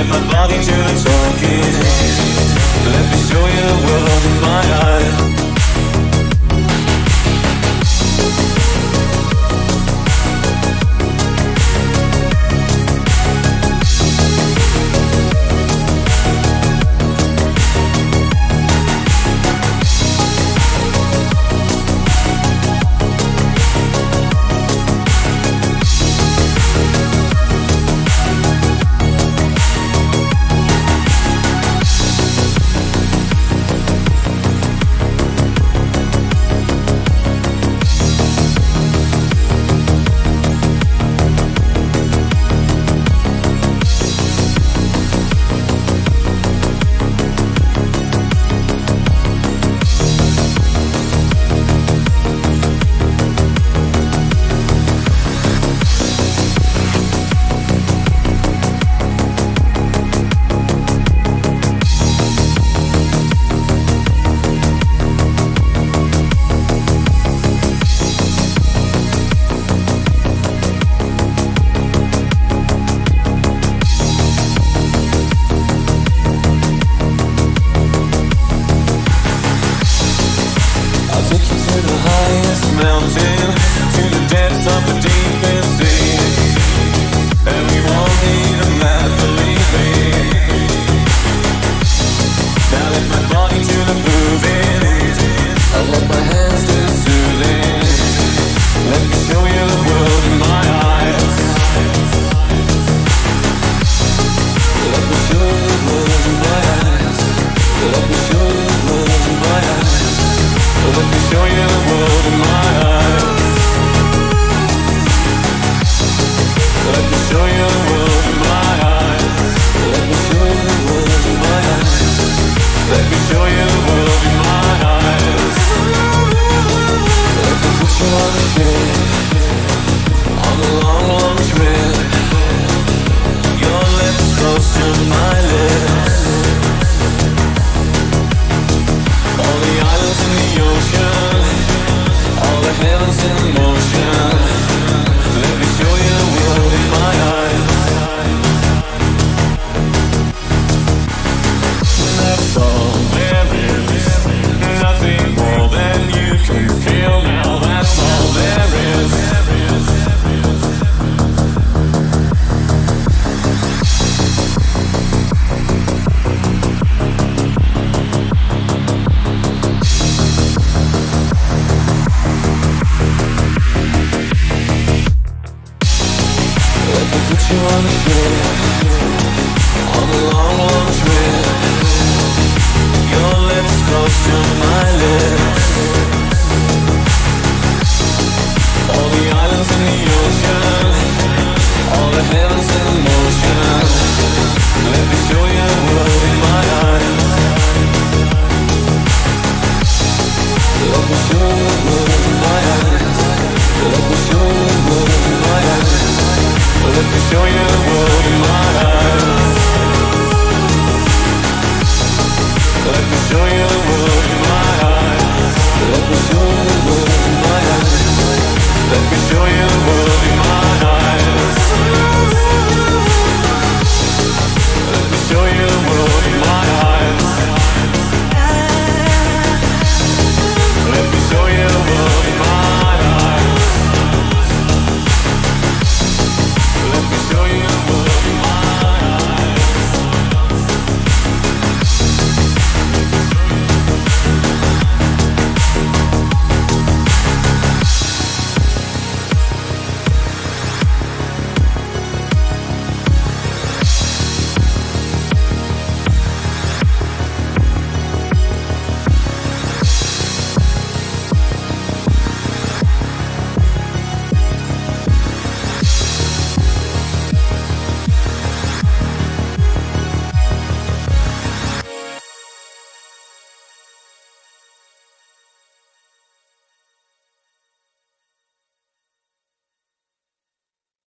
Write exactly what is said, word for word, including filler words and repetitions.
let my body do the talking. Let me show you the world in my eyes. Mountain to the depths of the deepest sea, and we won't need a map, believe me. Now let my body do the moving, I let my hands do the soothing. Let me show you the world in my eyes. Let me show you the world in my eyes. Let me show you the world in my eyes. Let me show you the world in my eyes. Let me show you the world in my eyes. Let me show you the world in my eyes. Let me show you the world in my eyes. Let me put you on the ship, on the long, long trip. Your lips close to my lips. All the islands in the ocean, all the heavens in motion. Let me show you the world in my eyes. That's all there is, nothing more than you can feel now. That's all there is. Put you on the ship, on the long, long trip. Your lips close to my lips. All the islands in the ocean, all the heavens in motion. Let me show you the world in my eyes. Let me show you the world in my eyes. Let me show you the world in my eyes. Let me show you the world.